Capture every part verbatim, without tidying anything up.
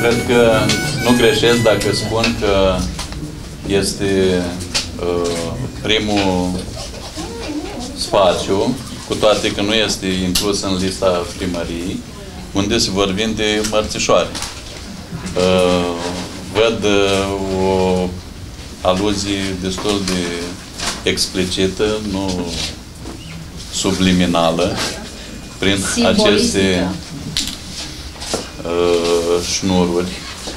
Cred că nu greșesc dacă spun că este uh, primul spațiu, cu toate că nu este inclus în lista primăriei, unde se vorbim de mărțișoare. Uh, văd uh, o aluzie destul de explicită, nu subliminală, prin aceste uh, șnururi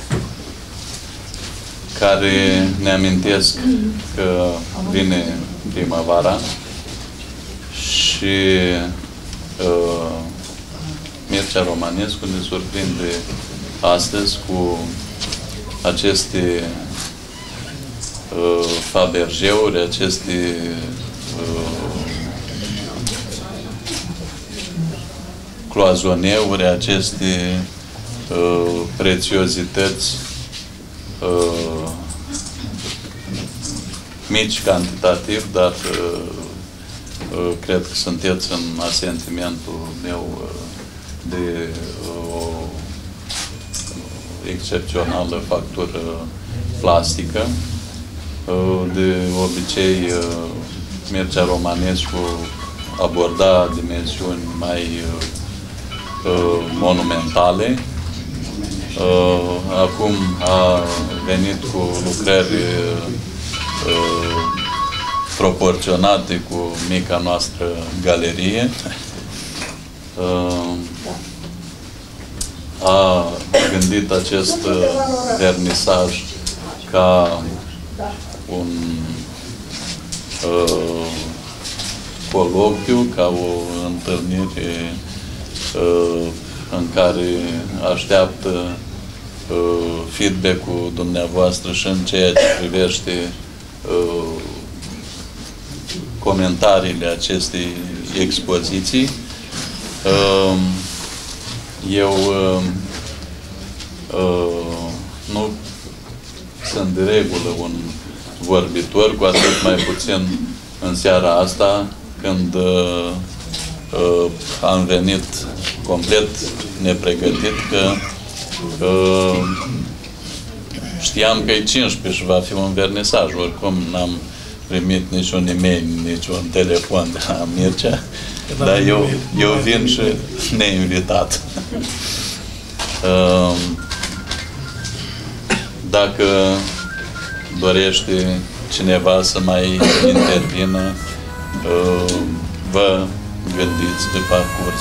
care ne amintesc că vine primăvara și uh, Mircea Romanescu ne surprinde astăzi cu aceste uh, fabergeuri, aceste uh, cloazoneuri, aceste uh, prețiozități uh, mici cantitativ, dar uh, uh, cred că sunteți în asentimentul meu uh, de o uh, excepțională factură plastică. Uh, de obicei, uh, Mircea Romanescu aborda dimensiuni mai uh, monumentale. Uh, acum a venit cu lucrări uh, proporționate cu mica noastră galerie. Uh, a gândit acest vernisaj ca un uh, coloquiu, ca o întâlnire uh, în care așteaptă uh, feedback-ul dumneavoastră și în ceea ce privește uh, comentariile acestei expoziții. Uh, eu uh, uh, nu sunt de regulă un vorbitor, cu atât mai puțin în seara asta, când uh, uh, am venit complet nepregătit, că uh, știam că e cincisprezece și va fi un vernisaj. Oricum n-am primit niciun e-mail, niciun telefon de la Mircea, dar eu, eu vin și neinvitat. uh, dacă dorește cineva să mai intervină, uh, vă gândiți pe parcurs.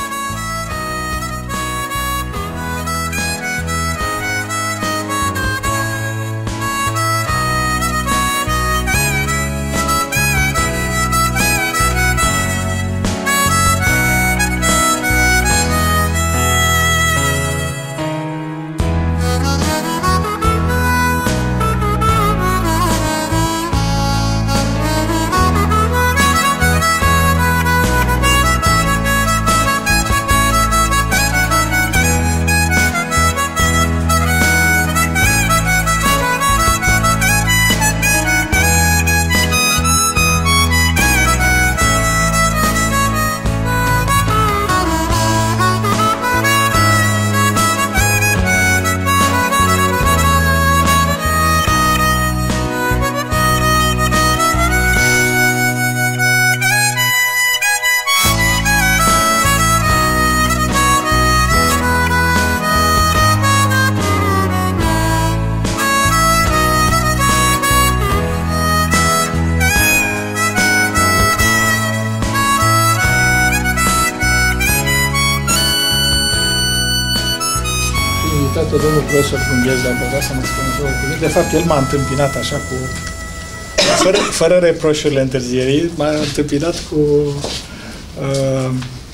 Domnul profesor Funghez, dacă vreau să mă spuneți două cuvinte. De fapt, el m-a întâmpinat așa cu... Fără, fără reproșurile întârzierii, m-a întâmpinat cu uh,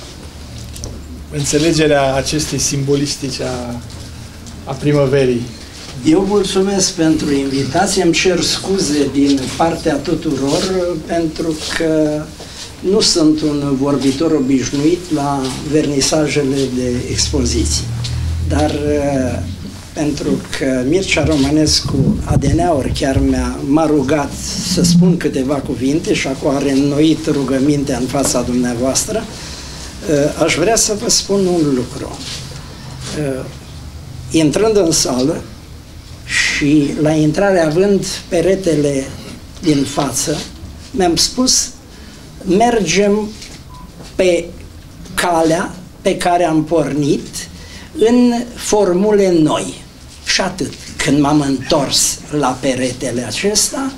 înțelegerea acestei simbolistice a, a primăverii. Eu mulțumesc pentru invitație, îmi cer scuze din partea tuturor pentru că nu sunt un vorbitor obișnuit la vernisajele de expoziții. Dar pentru că Mircea Romanescu adeneauri chiar m-a rugat să spun câteva cuvinte și acum a reînnoit rugămintea în fața dumneavoastră, aș vrea să vă spun un lucru. intrând în sală și la intrare, având peretele din față, mi-am spus: mergem pe calea pe care am pornit în formule noi. Și atât. Când m-am întors la peretele acesta,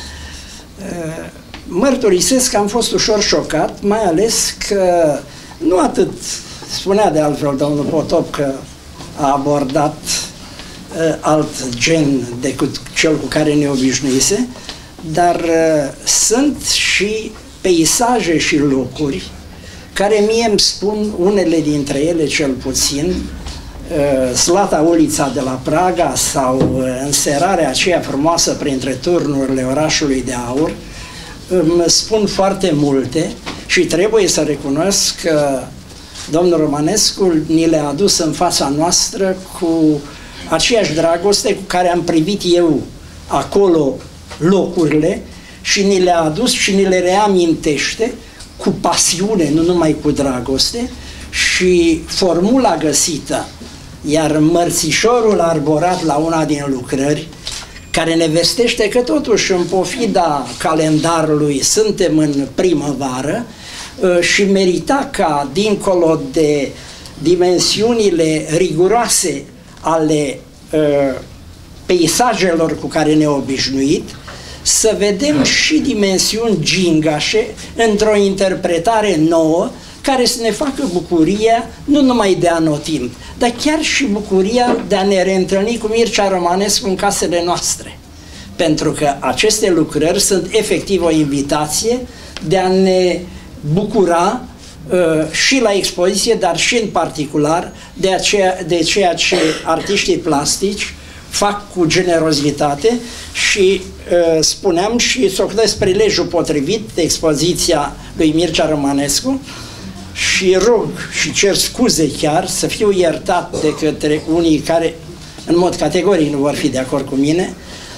mărturisesc că am fost ușor șocat, mai ales că nu atât, spunea de altfel domnul Potop că a abordat uh, alt gen decât cel cu care ne obișnuise, dar uh, sunt și peisaje și locuri care mie îmi spun, unele dintre ele cel puțin, uh, Zlata Ulița de la Praga sau uh, înserarea aceea frumoasă printre turnurile orașului de aur, îmi spun foarte multe și trebuie să recunosc că domnul Romanescu ni le-a adus în fața noastră cu aceeași dragoste cu care am privit eu acolo locurile și ni le-a adus și ni le reamintește cu pasiune, nu numai cu dragoste, și formula găsită, iar mărțișorul arborat la una din lucrări, care ne vestește că totuși în pofida calendarului suntem în primăvară și merita ca, dincolo de dimensiunile riguroase ale peisajelor cu care ne-a obișnuit, să vedem și dimensiuni gingașe într-o interpretare nouă, care să ne facă bucuria nu numai de anotimp, dar chiar și bucuria de a ne reîntâlni cu Mircea Romanescu în casele noastre. Pentru că aceste lucrări sunt efectiv o invitație de a ne bucura uh, și la expoziție, dar și în particular de, aceea, de ceea ce artiștii plastici fac cu generozitate și uh, spuneam și socotesc prilejul potrivit de expoziția lui Mircea Romanescu și rog și cer scuze chiar să fiu iertat de către unii care în mod categoric nu vor fi de acord cu mine.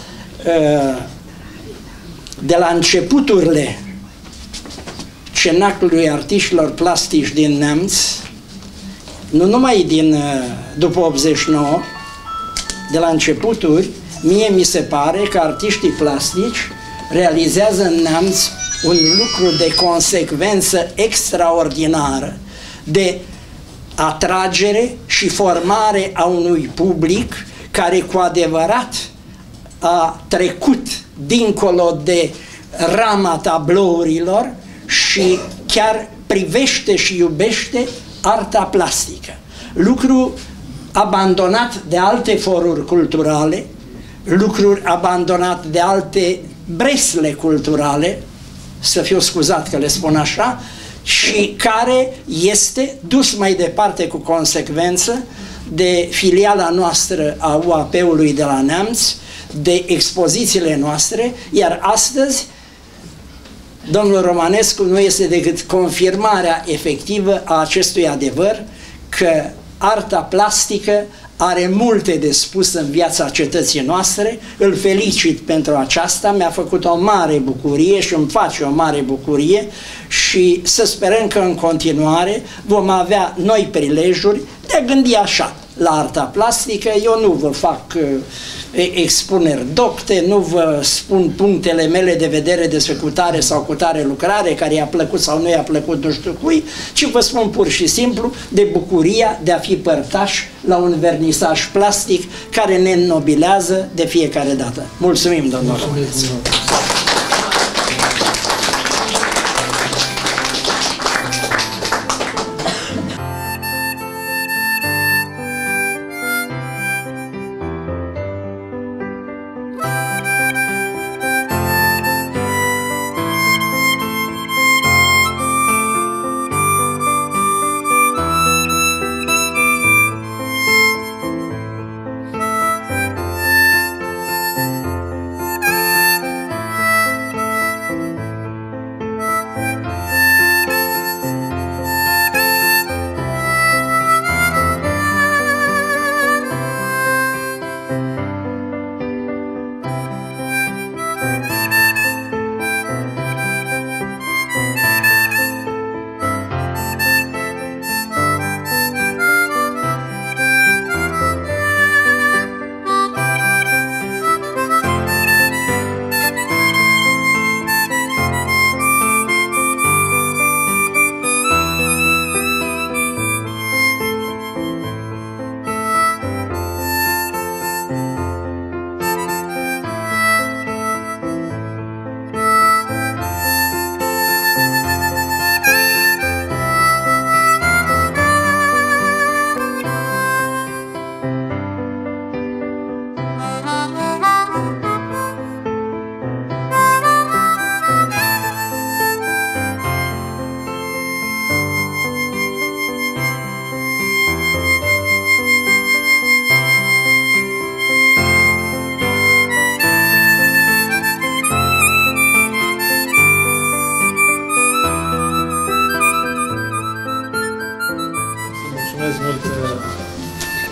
De la începuturile cenaclului artiștilor plastici din Neamț, nu numai din după optzeci și nouă, de la începuturi, mie mi se pare că artiștii plastici realizează în Neamț un lucru de consecvență extraordinară, de atragere și formare a unui public care cu adevărat a trecut dincolo de rama tablourilor și chiar privește și iubește arta plastică. Lucru abandonat de alte foruri culturale, lucruri abandonat de alte bresle culturale, să fiu scuzat că le spun așa, și care este dus mai departe cu consecvență de filiala noastră a U A P-ului de la Neamț, de expozițiile noastre, iar astăzi domnul Romanescu nu este decât confirmarea efectivă a acestui adevăr că arta plastică are multe de spus în viața cetății noastre. Îl felicit pentru aceasta, mi-a făcut o mare bucurie și îmi face o mare bucurie și să sperăm că în continuare vom avea noi prilejuri de a gândi așa la arta plastică. Eu nu vă fac uh, expuneri docte, nu vă spun punctele mele de vedere despre cutare sau cutare lucrare, care i-a plăcut sau nu i-a plăcut nu știu cui, ci vă spun pur și simplu de bucuria de a fi părtași la un vernisaj plastic care ne înnobilează de fiecare dată. Mulțumim, domnul Romanescu!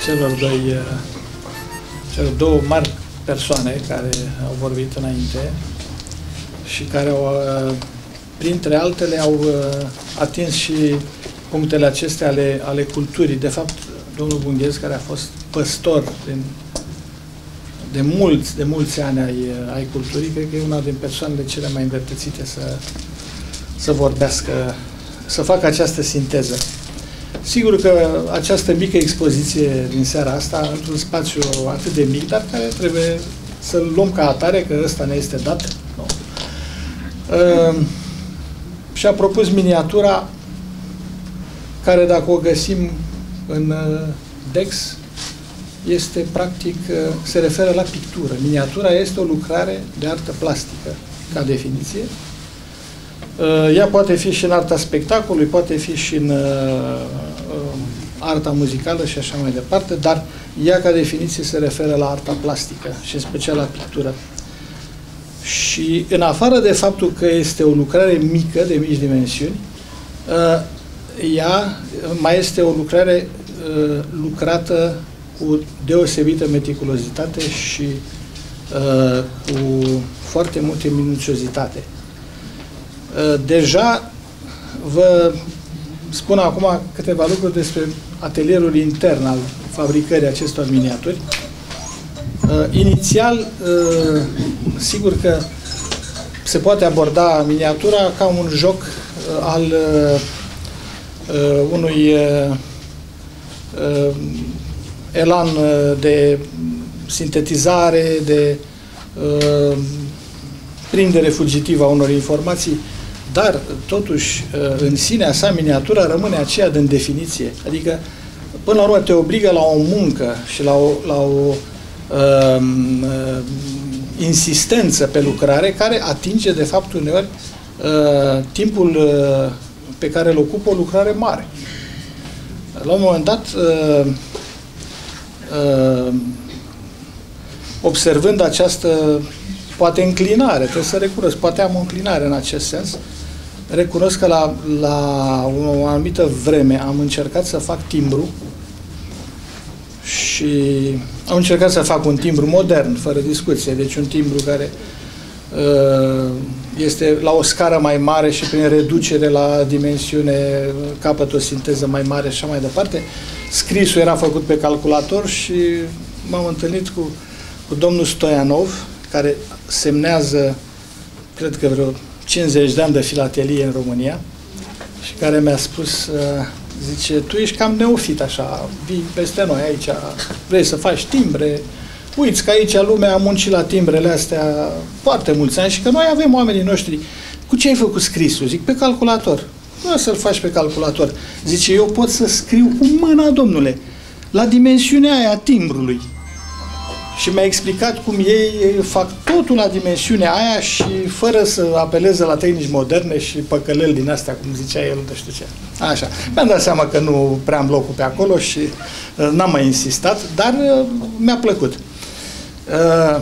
celor doi, celor două mari persoane care au vorbit înainte și care au, printre altele, au atins și punctele acestea ale, ale culturii. De fapt, domnul Bunghez, care a fost păstor din, de mulți, de mulți ani ai, ai culturii, cred că e una din persoanele cele mai îndreptățite să, să vorbească, să facă această sinteză. Sigur că această mică expoziție din seara asta, într-un spațiu atât de mic, dar care trebuie să-l luăm ca atare, că ăsta ne este dat, nu? Uh, și-a propus miniatura care, dacă o găsim în uh, Dex, este practic, uh, se referă la pictură. Miniatura este o lucrare de artă plastică, ca definiție. Uh, ea poate fi și în arta spectacolului, poate fi și în uh, uh, arta muzicală și așa mai departe, dar ea, ca definiție, se referă la arta plastică și în special la pictură. Și în afară de faptul că este o lucrare mică, de mici dimensiuni, uh, ea mai este o lucrare uh, lucrată cu deosebită meticulozitate și uh, cu foarte multe minuțiozitate. Uh, deja vă spun acum câteva lucruri despre atelierul intern al fabricării acestor miniaturi. Uh, inițial, uh, sigur că se poate aborda miniatura ca un joc uh, al uh, uh, unui uh, uh, elan de sintetizare, de uh, prindere fugitivă a unor informații, dar totuși uh, în sinea sa miniatura rămâne aceea de definiție. Adică, până la urmă, te obligă la o muncă și la o, la o uh, uh, insistență pe lucrare care atinge, de fapt, uneori uh, timpul uh, pe care îl ocupă o lucrare mare. La un moment dat, uh, uh, observând această, poate, înclinare, trebuie să recunosc, poate am o înclinare în acest sens, recunosc că la, la o anumită vreme am încercat să fac timbru și am încercat să fac un timbru modern, fără discuție, deci un timbru care uh, este la o scară mai mare și prin reducere la dimensiune capătă o sinteză mai mare și așa mai departe. Scrisul era făcut pe calculator și m-am întâlnit cu, cu domnul Stoianov, care semnează, cred că vreo cincizeci de ani de filatelie în România și care mi-a spus, zice, tu ești cam neofit așa, vii peste noi aici, vrei să faci timbre, uiți că aici lumea a muncit la timbrele astea foarte mulți ani și că noi avem oamenii noștri. Cu ce ai făcut scrisul? Zic, pe calculator. Nu să-l faci pe calculator. Zice, eu pot să scriu cu mâna, domnule, la dimensiunea aia a timbrului. Și mi-a explicat cum ei fac totul la dimensiunea aia și fără să apeleze la tehnici moderne și păcăleli din astea, cum zicea el, nu știu ce. Așa. Mi-am dat seama că nu prea am locul pe acolo și uh, n-am mai insistat, dar uh, mi-a plăcut. Uh,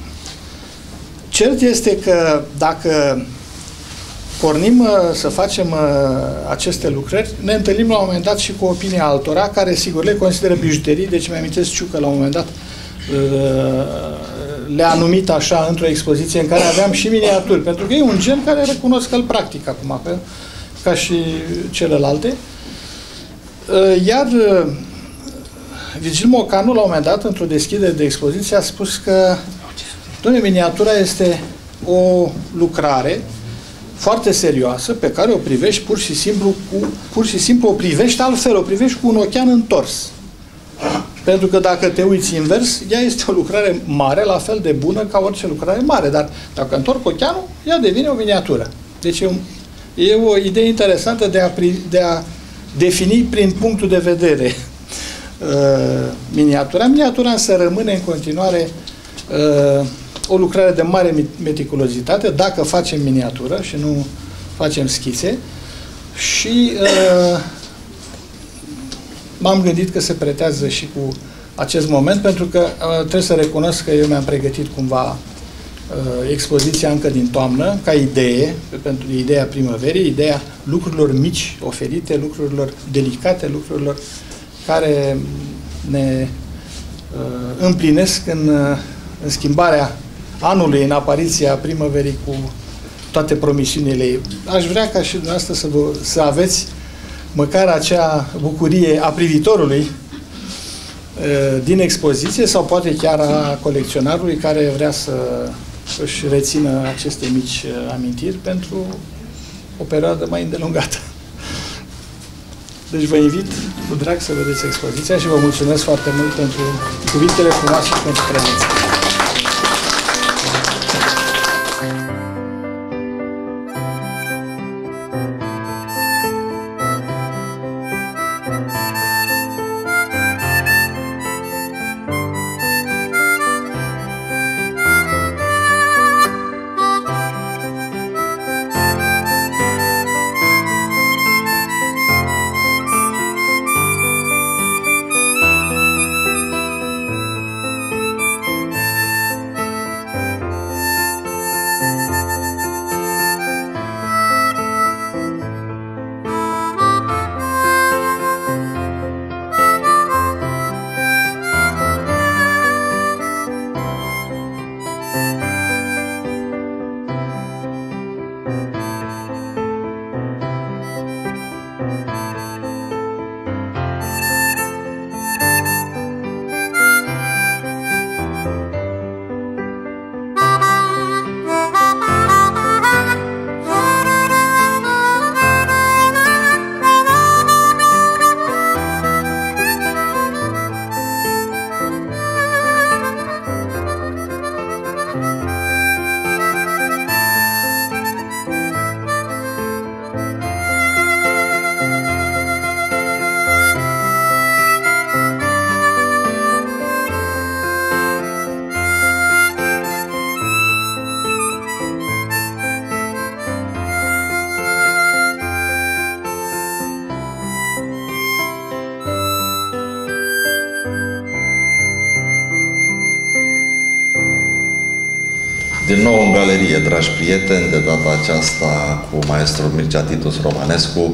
cert este că dacă pornim uh, să facem uh, aceste lucrări, ne întâlnim la un moment dat și cu opinia altora, care, sigur, le consideră bijuterii, deci mi-amintesc Ciucă la un moment dat le-a numit așa într-o expoziție în care aveam și miniaturi, pentru că e un gen care recunosc că îl practic acum, că, ca și celelalte. Iar Virgil Mocanu, la un moment dat, într-o deschidere de expoziție, a spus că, doamne, miniatura este o lucrare foarte serioasă, pe care o privești pur și simplu, cu, pur și simplu o privești altfel, o privești cu un ochean întors. Pentru că dacă te uiți invers, ea este o lucrare mare, la fel de bună ca orice lucrare mare, dar dacă întorc ocheanul, ea devine o miniatură. Deci e, un, e o idee interesantă de a, de a defini prin punctul de vedere uh, miniatura. Miniatura însă rămâne în continuare uh, o lucrare de mare meticulozitate, dacă facem miniatură și nu facem schițe. Și uh, m-am gândit că se pretează și cu acest moment, pentru că uh, trebuie să recunosc că eu mi-am pregătit cumva uh, expoziția încă din toamnă, ca idee, pentru ideea primăverii, ideea lucrurilor mici oferite, lucrurilor delicate, lucrurilor care ne împlinesc în, în schimbarea anului, în apariția primăverii cu toate promisiunile ei. Aș vrea ca și dumneavoastră să, vă, să aveți măcar acea bucurie a privitorului din expoziție sau poate chiar a colecționarului care vrea să își rețină aceste mici amintiri pentru o perioadă mai îndelungată. Deci vă invit cu drag să vedeți expoziția și vă mulțumesc foarte mult pentru cuvintele frumoase și pentru prezență. Din nou în galerie, dragi prieteni, de data aceasta cu maestrul Mircea Titus Romanescu,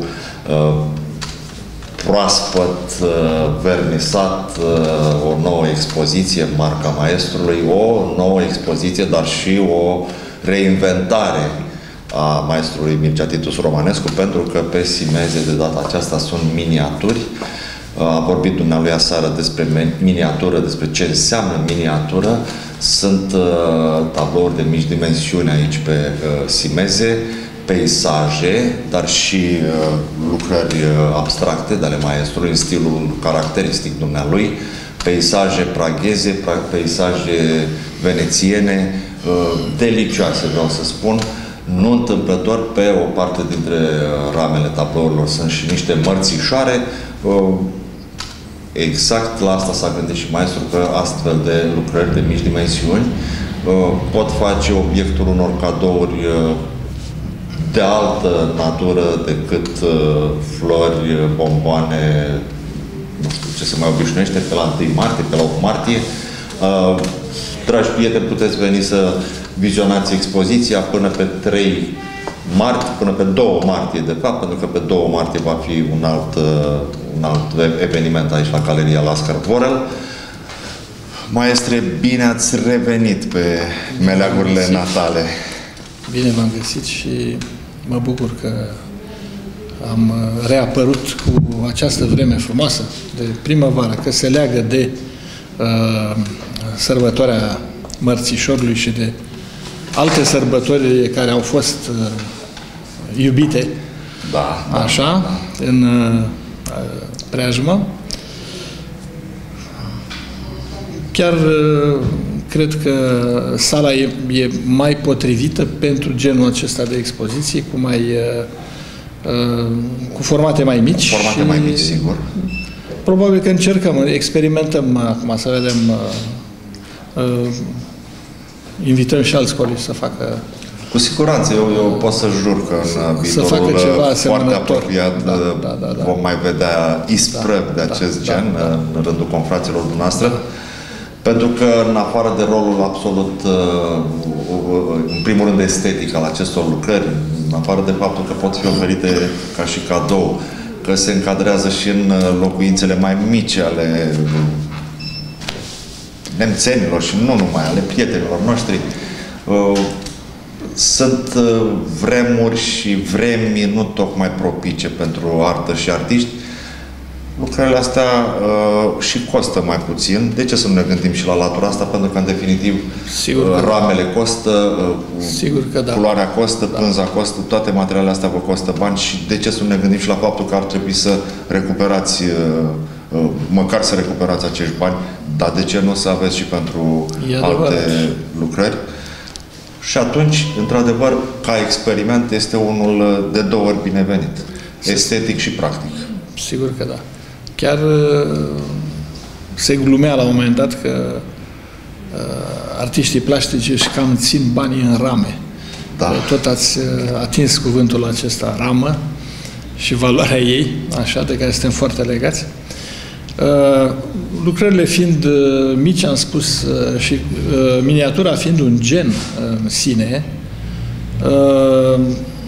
proaspăt vernisat, o nouă expoziție, marca maestrului, o nouă expoziție, dar și o reinventare a maestrului Mircea Titus Romanescu, pentru că pe simeze de data aceasta sunt miniaturi. A vorbit dumnealui aseară despre miniatură, despre ce înseamnă miniatură. Sunt uh, tablouri de mici dimensiuni aici pe uh, simeze, peisaje, dar și uh, lucrări uh, abstracte de ale maestrului, în stilul caracteristic dumnealui, peisaje pragheze, pra peisaje venețiene, uh, delicioase, vreau să spun. Nu întâmplător, pe o parte dintre uh, ramele tablourilor sunt și niște mărțișoare. Uh, Exact la asta s-a gândit și maestrul, că astfel de lucrări de mici dimensiuni pot face obiectul unor cadouri de altă natură decât flori, bomboane, nu știu ce se mai obișnuiește, pe la întâi martie, pe la opt martie. Dragi prieteni, puteți veni să vizionați expoziția până pe trei martie, până pe doi martie, de fapt, pentru că pe doi martie va fi un alt, un alt eveniment aici la Galeria Lascar Vorel. Maestre, bine ați revenit pe meleagurile natale. Bine v-am găsit și mă bucur că am reapărut cu această vreme frumoasă de primăvară, că se leagă de uh, sărbătoarea Mărțișorului și de alte sărbători care au fost uh, iubite, da, așa, da. în uh, preajmă. Chiar uh, cred că sala e, e mai potrivită pentru genul acesta de expoziții, cu mai uh, uh, cu formate mai mici. Formate mai mici, sigur. Probabil că încercăm, experimentăm acum să vedem, uh, uh, invităm și alți colegi să facă. Cu siguranță, eu, eu pot să jur că în viitorul foarte apropiat da, da, da, da. vom mai vedea isprăvi da, de acest da, gen da, da. în rândul confraților dumneavoastră. Pentru că, în afară de rolul absolut, în primul rând, estetic al acestor lucrări, în afară de faptul că pot fi oferite ca și cadou că se încadrează și în locuințele mai mici ale nemțenilor și nu numai, ale prietenilor noștri. Sunt vremuri și vremi nu tocmai propice pentru artă și artiști. Lucrările astea uh, și costă mai puțin. De ce să nu ne gândim și la latura asta? Pentru că, în definitiv, uh, ramele da. costă, uh, Sigur că da. culoarea costă, da. pânza costă, toate materialele astea vă costă bani și de ce să nu ne gândim și la faptul că ar trebui să recuperați, uh, uh, măcar să recuperați acești bani, dar de ce nu să aveți și pentru alte lucrări? Și atunci, într-adevăr, ca experiment, este unul de două ori binevenit. Estetic și practic. Sigur că da. Chiar se glumea la un moment dat că uh, artiștii plastici își cam țin banii în rame. Da. Tot ați atins cuvântul acesta, ramă, și valoarea ei, așa, de care suntem foarte legați. Uh, lucrările fiind uh, mici, am spus, uh, și uh, miniatura fiind un gen uh, în sine, uh,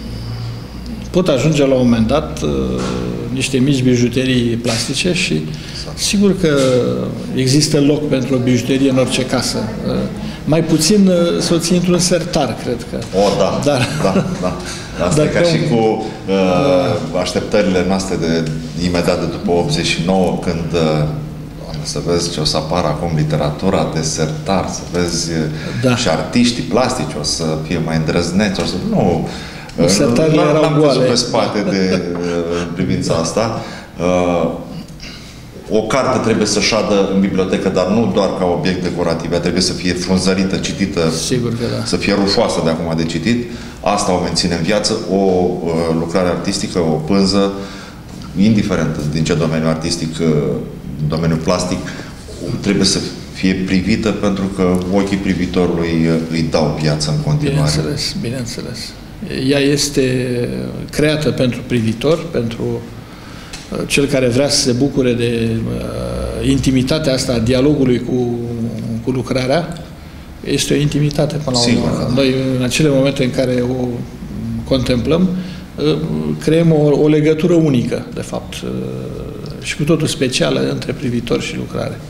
pot ajunge la un moment dat uh, niște mici bijuterii plastice și exact. Sigur că există loc pentru o bijuterie în orice casă. Uh, mai puțin uh, să o ții într-un sertar, cred că. O, da. Dar, da, da. Asta e ca și cu uh, așteptările noastre de imediat de după optzeci și nouă, când uh, să vezi ce o să apară acum literatura de sertar, să vezi da. și artiștii plastici o să fie mai îndrăzneți, o să... Nu, sertarele erau n-am goale. văzut pe spate de uh, privința asta. Uh, o carte trebuie să șadă în bibliotecă, dar nu doar ca obiect decorativ, ea trebuie să fie frunzărită, citită, Sigur că da. să fie rufoasă de acum de citit. Asta o menține în viață, o uh, lucrare artistică, o pânză, indiferent din ce domeniu artistic, uh, domeniul plastic, trebuie să fie privită pentru că ochii privitorului uh, îi dau viață în continuare. Bineînțeles, bineînțeles. Ea este creată pentru privitor, pentru uh, cel care vrea să se bucure de uh, intimitatea asta a dialogului cu, cu lucrarea. Este o intimitate până la urmă. Sigur, da. Noi, în acele momente în care o contemplăm, creăm o, o legătură unică, de fapt, și cu totul specială între privitor și lucrare.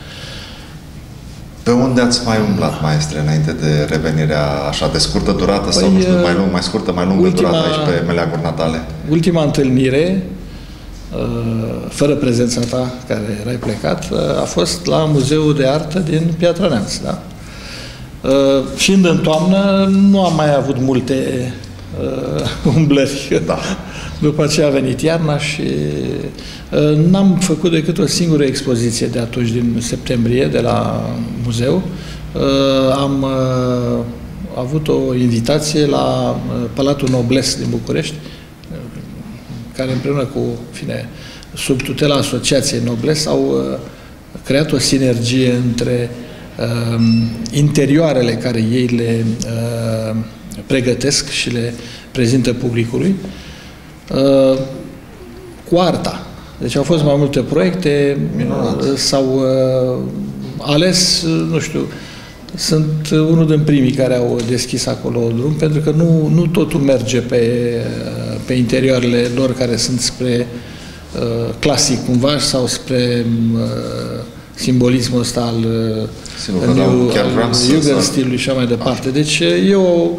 Pe unde ați mai umblat, maestre, înainte de revenirea așa de scurtă durată păi, sau, nu știu, mai lung, mai scurtă, mai lungă ultima, durată aici pe meleaguri natale? Ultima întâlnire, fără prezența ta, care erai plecat, a fost la Muzeul de Artă din Piatra Neamț, da? Uh, fiind în toamnă, nu am mai avut multe uh, umblări. Da. După aceea a venit iarna și uh, n-am făcut decât o singură expoziție de atunci, din septembrie, de la muzeu. Uh, am uh, avut o invitație la uh, Palatul Noblesse din București, uh, care împreună cu, fine, sub tutela Asociației Noblesse, au uh, creat o sinergie între Uh, interioarele care ei le uh, pregătesc și le prezintă publicului uh, cu arta. Deci au fost mai multe proiecte, s-au uh, ales, nu știu, sunt unul din primii care au deschis acolo drum, pentru că nu, nu totul merge pe, pe interioarele lor care sunt spre uh, clasic cumva sau spre uh, simbolismul ăsta al Jugendstilului și așa mai departe. Deci eu,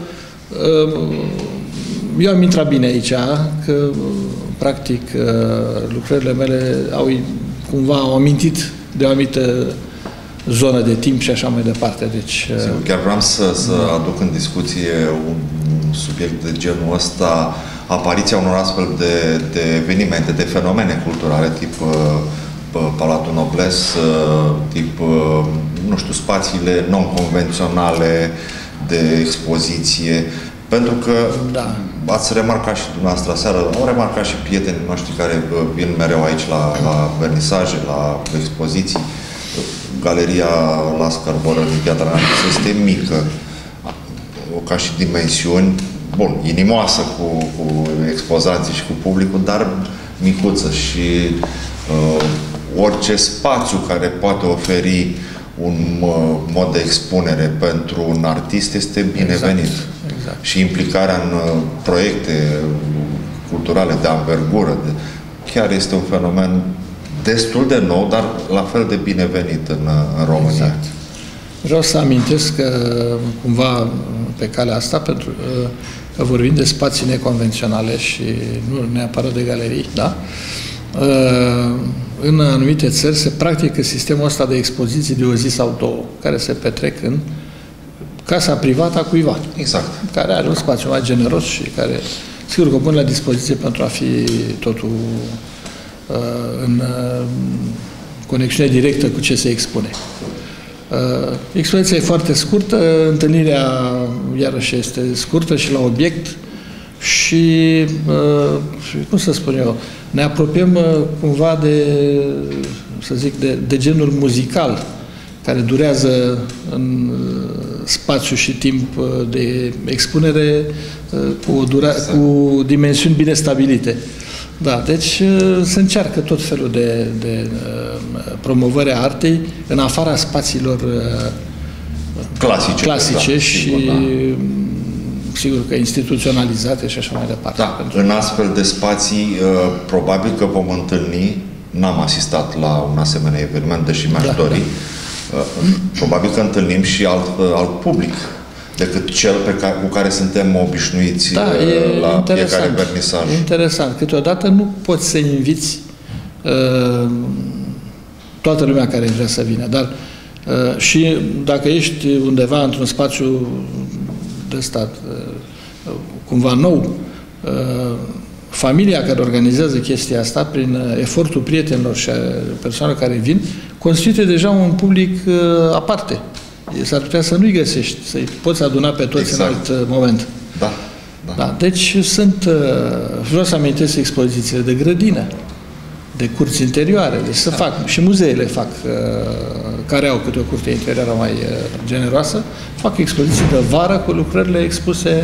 eu am intrat bine aici, că practic lucrările mele au cumva au amintit de o anumită zonă de timp și așa mai departe. Deci, sigur, chiar vreau să, să aduc în discuție un subiect de genul ăsta, apariția unor astfel de, de evenimente, de fenomene culturale, tip Palatul Noblesse, tip, nu știu, spațiile non-convenționale de expoziție, pentru că da. ați remarcat și dumneavoastră aseară, au remarcat și prietenii noștri care vin mereu aici la, la vernisaje, la expoziții. Galeria la Scarborough din Piatra Neamț este mică, ca și dimensiuni, bun, inimoasă cu, cu expozanții și cu publicul, dar micuță și uh, orice spațiu care poate oferi un uh, mod de expunere pentru un artist este binevenit. Exact. Exact. Și implicarea în uh, proiecte culturale de anvergură, de, chiar este un fenomen destul de nou, dar la fel de binevenit în, în România. Exact. Vreau să amintesc că, cumva, pe calea asta, pentru că vorbim de spații neconvenționale și nu neapărat de galerii, da? În anumite țări se practică sistemul ăsta de expoziții de o zi sau două, care se petrec în casa privată a cuiva. Exact. Care are un spațiu mai generos și care, sigur că pun la dispoziție pentru a fi totul uh, în uh, conexiune directă cu ce se expune. Uh, expoziția e foarte scurtă, întâlnirea iarăși este scurtă și la obiect și, uh, cum să spun eu, ne apropiem uh, cumva de, să zic, de, de genul muzical care durează în spațiu și timp de expunere cu, o dura, cu dimensiuni bine stabilite. Da, deci se încearcă tot felul de, de promovare a artei în afara spațiilor clasice, clasice da, și sigur, da. sigur că instituționalizate și așa mai departe. Da, pentru în astfel de spații probabil că vom întâlni, n-am asistat la un asemenea eveniment, deși mi-aș da, dori, da. Probabil că întâlnim și alt, alt public decât cel pe care, cu care suntem obișnuiți da, la fiecare vernisaj. Interesant. Câteodată nu poți să inviți uh, toată lumea care vrea să vină, dar uh, și dacă ești undeva într-un spațiu de stat uh, cumva nou, uh, familia care organizează chestia asta, prin efortul prietenilor și a persoanelor care vin, constituie deja un public uh, aparte. S-ar putea să nu-i găsești, să-i poți aduna pe toți exact. În alt uh, moment. Da, da. Da. Deci sunt, uh, vreau să amintesc expozițiile de grădină, de curți interioare, deci să da. Fac, și muzeele fac, uh, care au câte o curte interioară mai uh, generoasă, fac expoziții de vară cu lucrările expuse.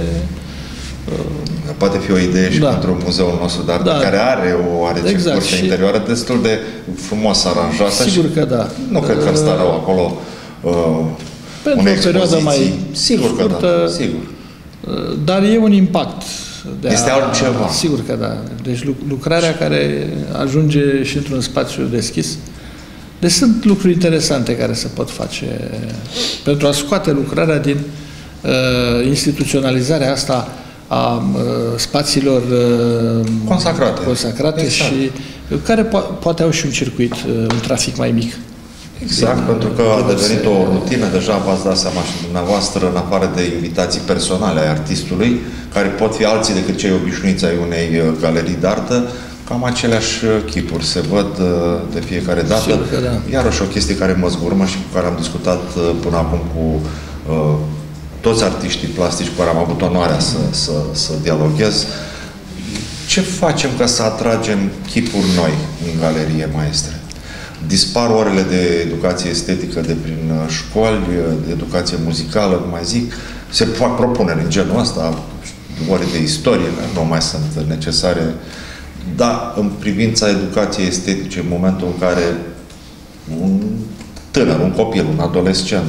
Poate fi o idee și da. Pentru muzeul nostru de artă, da. Care are o are exact. Curte și interioară destul de frumos aranjată. Sigur și că da. Nu cred că ar sta rău acolo uh, pentru o perioadă mai sigur scurtă, că da, sigur. Dar e un impact. De este a, altceva. Sigur că da. Deci lucrarea care ajunge și într-un spațiu deschis. Deci sunt lucruri interesante care se pot face pentru a scoate lucrarea din uh, instituționalizarea asta a uh, spațiilor uh, consacrate, consacrate exact. Și care po- poate au și un circuit, uh, un trafic mai mic. Exact, din, pentru că a devenit o rutină, deja v-ați dat seama și dumneavoastră, în afară de invitații personale ai artistului, care pot fi alții decât cei obișnuiți ai unei galerii de artă, cam aceleași chipuri se văd de fiecare dată. Da. Iarăși o chestie care mă zgurmă și cu care am discutat până acum cu uh, toți artiștii plastici cu care am avut onoarea să, să, să dialoghez. Ce facem ca să atragem chipuri noi în galerie, maestre? Dispar orele de educație estetică de prin școli, de educație muzicală, cum mai zic. Se fac propuneri în genul ăsta, ore de istorie, nu mai sunt necesare. Dar în privința educației estetice, în momentul în care un tânăr, un copil, un adolescent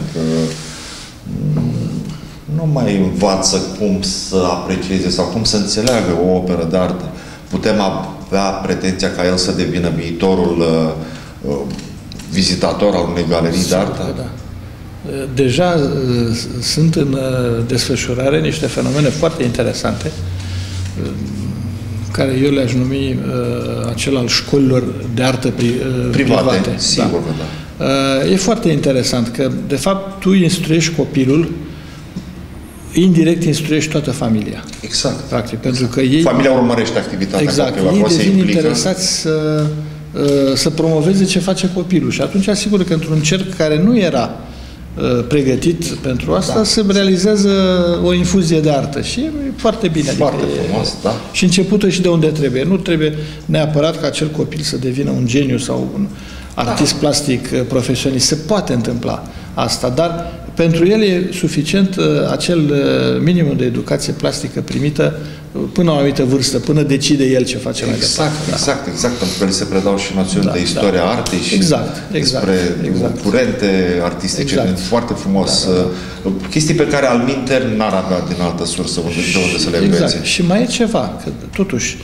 nu mai învață cum să aprecieze sau cum să înțeleagă o operă de artă, putem avea pretenția ca el să devină viitorul uh, vizitator al unei galerii de artă? Da. Deja uh, sunt în uh, desfășurare niște fenomene foarte interesante uh, care eu le-aș numi uh, acel al școlilor de artă pri, uh, private. private. Sigur da. că da. Uh, e foarte interesant că, de fapt, tu instruiești copilul, indirect instruiești toată familia. Exact. Practic, pentru că ei... Familia urmărește activitatea exact, copilului. Ei devin interesați să, să promoveze ce face copilul. Și atunci, sigur că într-un cerc care nu era pregătit pentru asta, da. Se realizează o infuzie de artă. Și e foarte bine. Foarte adică frumos, e, da. Și începută și de unde trebuie. Nu trebuie neapărat ca acel copil să devină un geniu sau un artist da. plastic profesionist. Se poate întâmpla asta, dar pentru el e suficient uh, acel uh, minimum de educație plastică primită uh, până la o anumită vârstă, până decide el ce face mai exact, departe. Exact, exact, pentru că li se predau și noțiuni da, de istoria da. artei și exact, exact, despre exact. curente artistice. Exact. Foarte frumos. Da, da, da. Chestii pe care alminteri n-ar avea din altă sursă unde, de unde să le învețe. Exact. Și mai e ceva, că totuși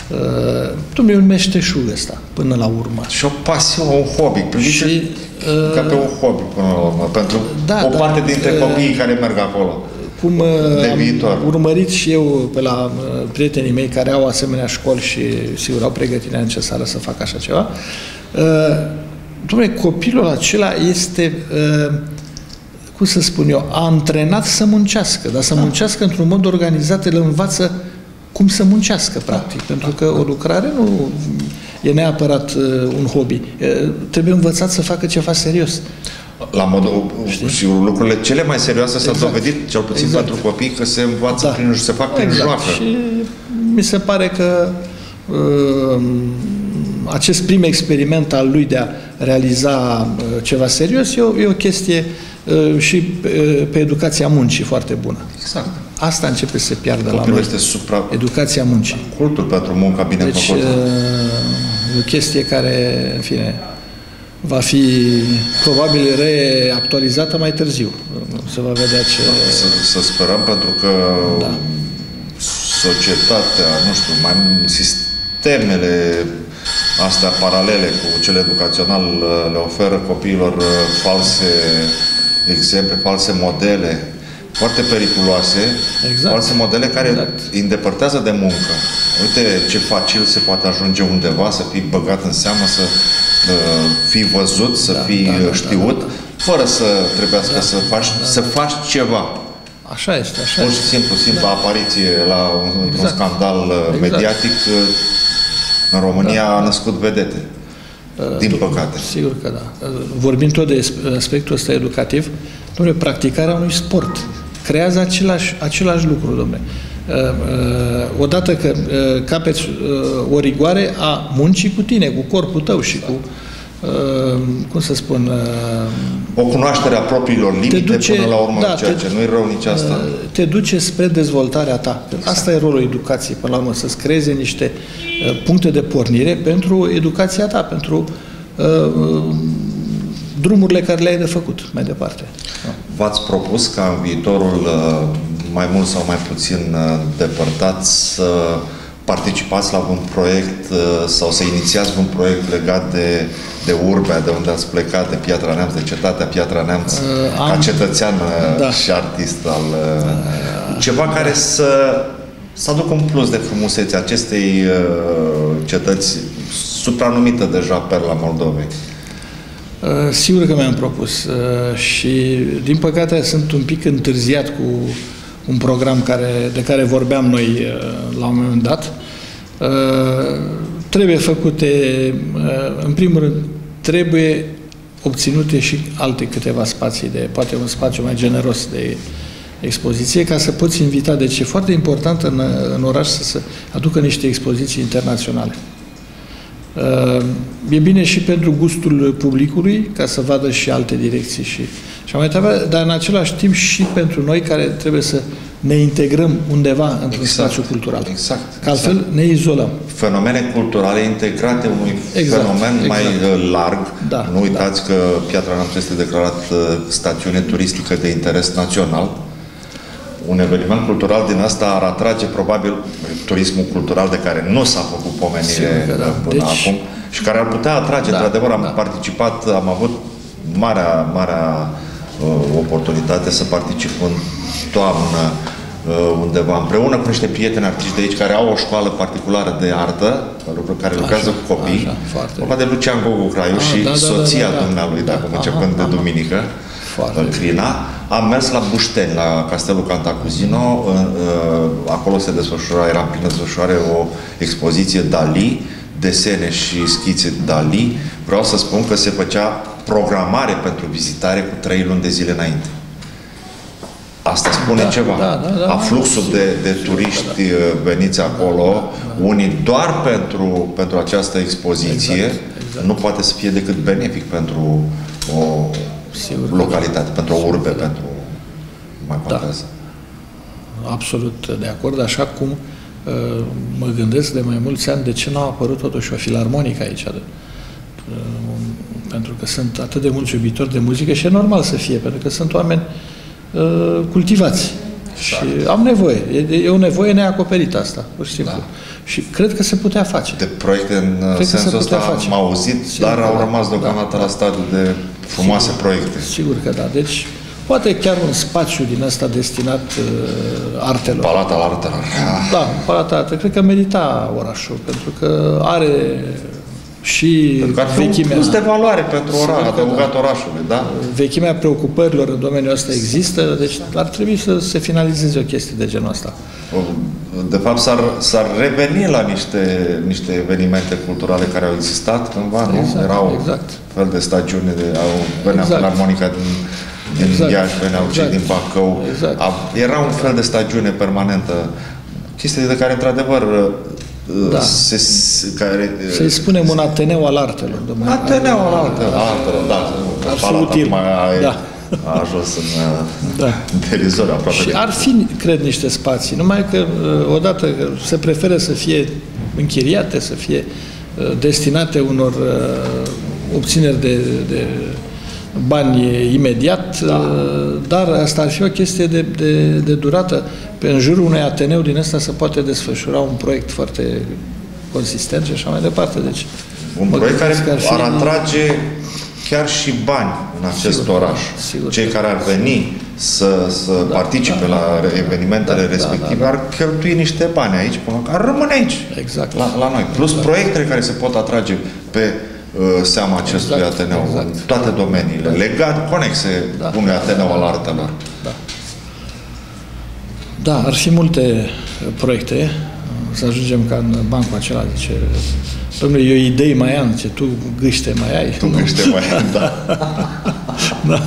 Uh, Dom'le, e un meșteșug ăsta, până la urmă. Și o pasiune, un hobby. Priviți și, uh, ca pe un hobby, până la urmă, pentru da, o parte da, dintre uh, copiii care merg acolo. Cum de am viitor. urmărit și eu pe la uh, prietenii mei care au asemenea școli și, sigur, au pregătirea necesară să facă așa ceva, uh, dom'le, copilul acela este, uh, cum să spun eu, antrenat să muncească, dar să da. muncească într-un mod organizat, îl învață cum să muncească, practic, pentru că o lucrare nu e neapărat uh, un hobby. Uh, trebuie învățat să facă ceva serios. La modul, Știi? și lucrurile cele mai serioase s-au exact. dovedit, cel puțin exact. pentru copii, că se învață da. prin, se fac prin exact. joacă. Și mi se pare că uh, acest prim experiment al lui de a realiza uh, ceva serios e o, e o chestie uh, și uh, pe educația muncii foarte bună. Exact. Asta începe să se piardă Copilul la noi. Este supra... Educația muncii. Cultul pentru munca bine deci, făcută. Uh, e o chestie care, în fine, va fi probabil reactualizată mai târziu. Se va vedea ce... Să, să sperăm, pentru că da. societatea, nu știu, mai sistemele astea paralele cu cel educațional le oferă copiilor false exemple, false modele foarte periculoase, exact. false modele care exact. îi îndepărtează de muncă. Uite ce facil se poate ajunge undeva, să fii băgat în seamă, să uh, fii văzut, să da, fii da, știut, da, da, da. fără să trebuiască da, să faci, da, să faci ceva. Așa este, așa Pur și este. simplu, simplu da. apariție la un, exact. un scandal exact. mediatic în România da. a născut vedete. Din păcate. Sigur că da. Vorbind tot de aspectul ăsta educativ, dom'le, practicarea unui sport creează același, același lucru, dom'le. Odată că capeți o rigoare a muncii cu tine, cu corpul tău și cu, cum să spun... O cunoaștere a propriilor limite duce, până la urmă, da, ceea te, ce nu-i rău nici asta. Te duce spre dezvoltarea ta. Exact. Asta e rolul educației, până la urmă, să-ți creeze niște puncte de pornire pentru educația ta, pentru uh, drumurile care le-ai de făcut mai departe. V-ați propus ca în viitorul mai mult sau mai puțin depărtat să participați la un proiect sau să inițiați un proiect legat de, de Urbea, de unde ați plecat, de Piatra Neamț, de cetatea Piatra Neamț, uh, ca am... cetățean da. și artist al... Uh, ceva care să, să aducă un plus de frumusețe acestei uh, cetăți supranumită deja Perla Moldovei. Uh, sigur că mi-am propus uh, și, din păcate, sunt un pic întârziat cu un program care, de care vorbeam noi uh, la un moment dat. Uh, trebuie făcute, uh, în primul rând, trebuie obținute și alte câteva spații, de poate un spațiu mai generos de expoziție, ca să poți invita. Deci e foarte important în, în oraș să se aducă niște expoziții internaționale. Uh, e bine și pentru gustul publicului, ca să vadă și alte direcții și, și mai trebuie, dar în același timp și pentru noi care trebuie să ne integrăm undeva într-un exact, spațiu cultural. Exact. Că altfel exact. ne izolăm. Fenomene culturale integrate unui exact, fenomen exact. mai larg. Da, nu uitați da. că Piatra Neamț este declarat stațiune turistică de interes național. Un eveniment cultural din asta ar atrage probabil turismul cultural de care nu s-a făcut pomenire da. până deci, acum și care ar putea atrage. Da, într-adevăr, am da. participat, am avut marea, marea uh, oportunitate să particip în toamnă uh, undeva împreună cu niște prieteni artiști de aici care au o școală particulară de artă, care lucrează așa, cu copii. Vorba de Lucian Gogu Craiu ah, și da, da, soția da, da, da. dumnealui, da, de acum începând de duminică. Crina. Am mers la Bușteni, la Castelul Cantacuzino. Acolo se desfășura, era în plină desfășurare o expoziție Dali, desene și schițe Dali. Vreau să spun că se făcea programare pentru vizitare cu trei luni de zile înainte. Asta spune da, ceva. Da, da, da, a fluxul de, de turiști da. veniți acolo, da, da. unii doar pentru, pentru această expoziție, exact, exact. nu poate să fie decât benefic pentru o Sigur localitate, pentru o urbe, da. pentru... mai contează. Da. Absolut de acord, așa cum uh, mă gândesc de mai mulți ani de ce n-a apărut totuși o filarmonică aici. De, uh, pentru că sunt atât de mulți iubitori de muzică și e normal să fie, pentru că sunt oameni uh, cultivați. Și am nevoie. E, e o nevoie neacoperită asta, pur și simplu. Da. Și cred că se putea face. De proiecte în cred sensul ăsta am auzit, sigur, dar au rămas deocamdată da, la stadiul de frumoase sigur, proiecte. Sigur că da. Deci, poate chiar un spațiu din ăsta destinat uh, artelor. Palat al artelor. Da, Palat al artelor. Cred că merita orașul, pentru că are și vechimea... plus de valoare pentru oraș, adăugat da. orașului, da? Vechimea preocupărilor în domeniul ăsta există, deci ar trebui să se finalizeze o chestie de genul ăsta. De fapt, s-ar reveni la niște, niște evenimente culturale care au existat cândva, exact, nu? Erau exact. fel de stagiuni, de, au, venea exact. Filarmonica din, din exact. Iași, veneau exact. cei din Bacău. Exact. A, era un fel de stagiune permanentă. Chestie de care, într-adevăr, da. se, care... Să-i spunem un Ateneu al artelor. Ateneu al artelor, da. Ar fi util. Da. A ajuns în da. derizoriu aproape. Și ar fi, cred, niște spații, numai că odată se preferă să fie închiriate, să fie destinate unor obțineri de, de bani imediat, da. dar asta ar fi o chestie de, de, de durată. Pe în jurul unui Ateneu din ăsta se poate desfășura un proiect foarte consistent și așa mai departe. Deci, un proiect care ar, fi... ar atrage chiar și bani în acest sigur, oraș. Sigur, Cei care ar veni să, să da, participe da, la evenimentele da, respective da, da, da. ar cheltui niște bani aici, până că ar rămâne aici, exact. la, la noi. Plus exact. proiectele care se pot atrage pe uh, seama acestui exact, Ateneu, exact. în toate domeniile, legat, conexe da, unui Ateneu da, al artelor. Da. da, ar fi multe proiecte. Să ajungem ca în bancul acela, zice, domnule, eu idei mai am, zice, tu gâște mai ai. Tu gâște mai ai, da. da.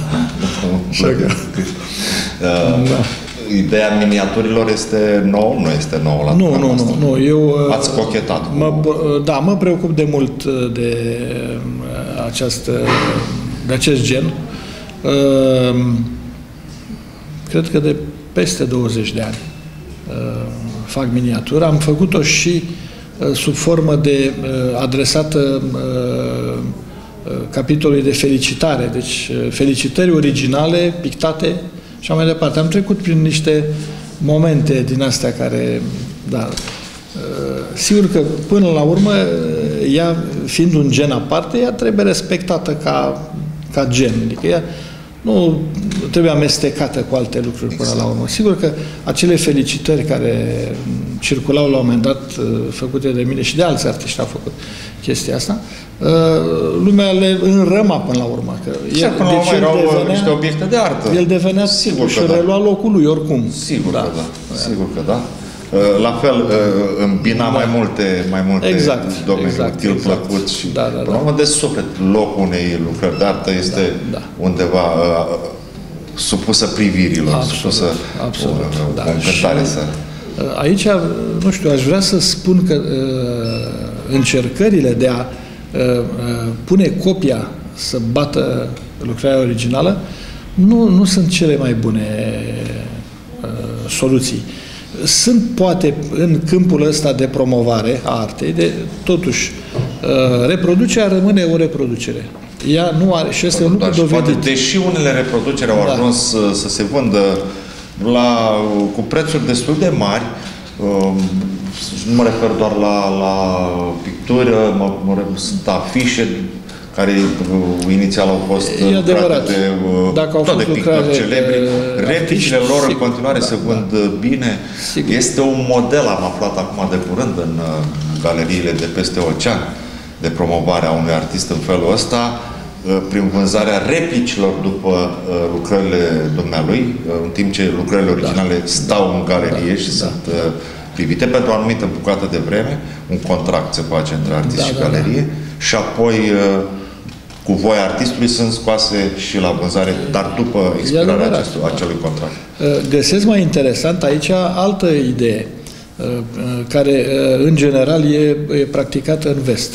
da. Ideea miniaturilor este nouă, nu este nouă la Nu, nu, nu, nu. Eu, ați cochetat. Mă, da, mă preocup de mult de această, de acest gen. Cred că de peste douăzeci de ani fac miniatură. Am făcut-o și uh, sub formă de uh, adresată uh, uh, capitolului de felicitare. Deci uh, felicitări originale, pictate și așa mai departe. Am trecut prin niște momente din astea care, da, uh, sigur că până la urmă, ea fiind un gen aparte, ea trebuie respectată ca, ca gen. Adică ea nu trebuie amestecată cu alte lucruri până exact. la urmă. Sigur că acele felicitări care circulau la un moment dat, făcute de mine și de alți artiști au făcut chestia asta, lumea le înrăma până la urmă. Că și el, până la urmă erau devenea, niște obiecte de artă. El devenea sigur și da. relua locul lui oricum. Sigur da. că da. Sigur că da. La fel, îmbina da. mai multe, mai multe exact, domenii, exact, util, exact. plăcut și, da, da, până la urmă, da. de suflet, locul unei lucrări de artă este da, da. undeva uh, supusă privirilor, absolut, supusă absolut, o, da. o încântare să... Aici, nu știu, aș vrea să spun că uh, încercările de a uh, pune copia să bată lucrarea originală nu, nu sunt cele mai bune uh, soluții. Sunt, poate, în câmpul ăsta de promovare a artei, de, totuși, reproducerea rămâne o reproducere. Ea nu are, și este un lucru dovedit. Poate, deși unele reproduceri au da. ajuns să, să se vândă la, cu prețuri destul de mari, nu mă refer doar la, la pictură, mă, mă refer, sunt afișe care uh, inițial au fost lucrate de, uh, Dacă au fost de pictori celebri. Replicile lor sigur, în continuare da, se vând da. bine. Sigur. Este un model, am aflat acum de curând, în uh, galeriile de peste ocean, de promovare a unui artist în felul ăsta, uh, prin vânzarea replicilor după uh, lucrările dumnealui, uh, în timp ce lucrările originale da. stau în galerie da. și da. sunt uh, privite pentru o anumită bucată de vreme. Un contract se face între artist da, și da, galerie. Da. Și apoi uh, cu voia artistului sunt scoase și la vânzare, dar după expirarea acestui, acelui contract. Găsesc mai interesant aici altă idee, care în general e, e practicată în vest.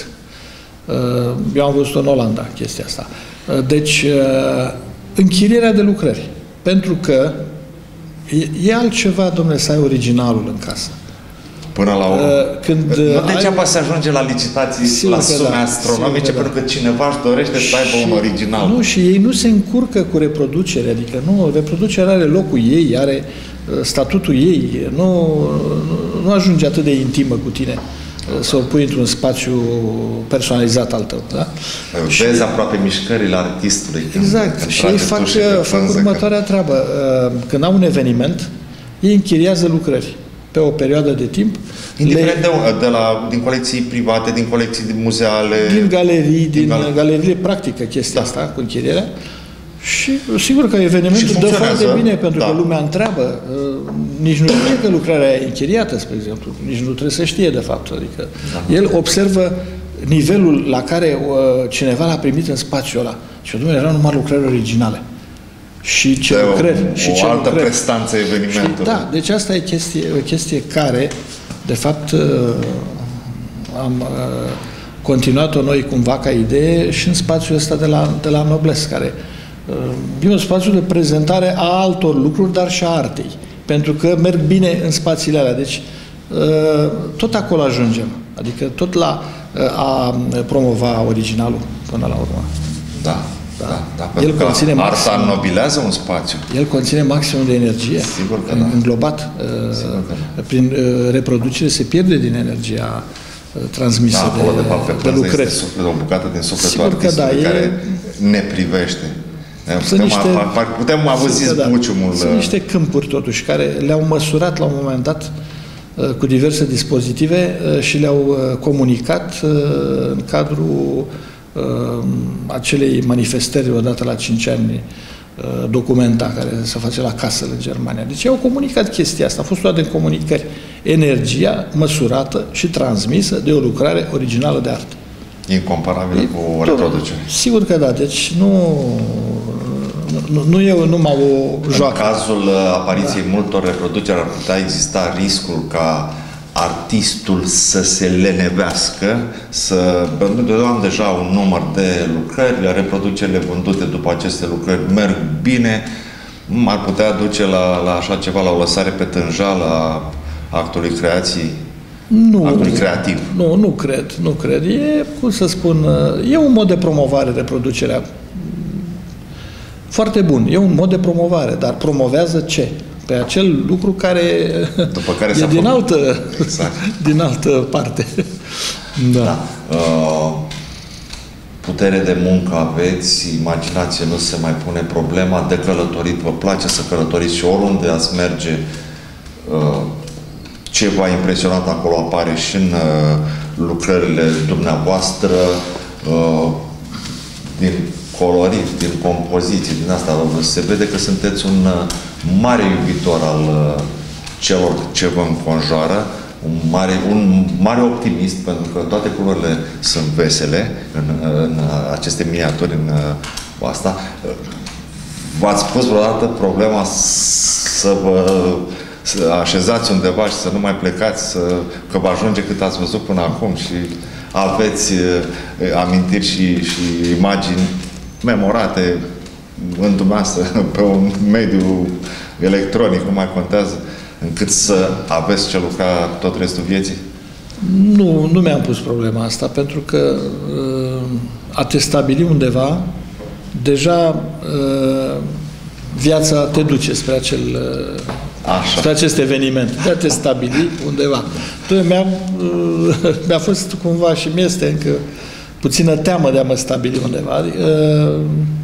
Eu am văzut în Olanda chestia asta. Deci, închirierea de lucrări. Pentru că e, e altceva, domnule, să ai originalul în casă. Până la urmă. Când nu degeaba ai... se ajunge la licitații Sigur la sume da, astronomice, pentru că, că cineva își dorește să aibă un original. Nu, și ei nu se încurcă cu reproducere, adică nu, reproducerea are locul ei, are statutul ei, nu, nu ajunge atât de intimă cu tine să o pui într-un spațiu personalizat al tău. Da? Vezi și, aproape mișcările artistului. Exact. Când, și ei fac, fac următoarea treabă. Când au un eveniment, ei închiriază lucrări pe o perioadă de timp. Indiferent le, de, de la, din colecții private, din colecții muzeale. Din galerii, din, din galerii. galerii practică chestia da. asta cu închirierea. Și sigur că evenimentul dă foarte bine, pentru da. că lumea întreabă. Nici nu știe că lucrarea e închiriată, spre exemplu. Nici nu trebuie să știe, de fapt. Adică da. el observă nivelul la care uh, cineva l-a primit în spațiul ăla. Și o erau numai lucrări originale. Și ce de lucrări. O, și o ce altă lucrări. prestanță evenimentului. Da, deci asta e chestie, o chestie care, de fapt, uh, am uh, continuat-o noi cumva ca idee și în spațiul ăsta de la, de la Nobles, care e un spațiu de prezentare a altor lucruri, dar și a artei. Pentru că merg bine în spațiile alea. Deci, tot acolo ajungem. Adică tot la a promova originalul până la urmă. Da, da, da. El conține arta maxim, înnobilează un spațiu. El conține maximum de energie. Sigur că da. Înglobat. Sigur că da. Prin reproducere se pierde din energia transmisă da, de, de, fapt, de lucrări. Suflet, o bucată din sufletul Sigur artistului că da, care e... ne privește. Sunt putem, niște, a, putem auzi zbuciumul. Da. Sunt niște câmpuri, totuși, care le-au măsurat la un moment dat cu diverse dispozitive și le-au comunicat în cadrul acelei manifestări odată la cinci ani documenta care se face la Kassel în Germania. Deci au comunicat chestia asta. A fost toate în comunicări. Energia măsurată și transmisă de o lucrare originală de artă. Incomparabilă e, cu o reproducere. Sigur că da. Deci nu, nu, nu e numai o joacă. În cazul apariției da. multor reproduceri ar putea exista riscul ca artistul să se lenevească, să... Eu am deja un număr de lucrări, reproducerile vândute după aceste lucrări merg bine, ar putea duce la, la așa ceva, la o lăsare pe tânjal a actului creației, nu, actului creativ. Nu, nu cred, nu cred. E, cum să spun, e un mod de promovare, reproducerea. Foarte bun. E un mod de promovare, dar promovează ce? Pe acel lucru care, după care e din altă, exact. din altă parte. Da. da. Uh, putere de muncă aveți, imaginație, nu se mai pune problema de călătorit. Vă place să călătoriți și oriunde ați merge, uh, ceva impresionant acolo apare și în uh, lucrările dumneavoastră, uh, din colorit, din compoziție, din asta. Se vede că sunteți un uh, mare iubitor al uh, celor ce vă înconjoară, un mare, un mare optimist, pentru că toate culorile sunt vesele în, în aceste miniaturi, în uh, asta. V-ați pus vreodată problema să vă să așezați undeva și să nu mai plecați, să, că vă ajunge cât ați văzut până acum și aveți uh, amintiri și, și imagini memorate în dumneavoastră, pe un mediu electronic, nu mai contează, încât să aveți ce lucra tot restul vieții? Nu, nu mi-am pus problema asta, pentru că uh, a te stabili undeva, deja uh, viața te duce spre acel uh, spre acest eveniment, de a te stabili undeva. Mi-a uh, mi-a fost cumva și mi-este încă puțină teamă de a mă stabili undeva. Uh,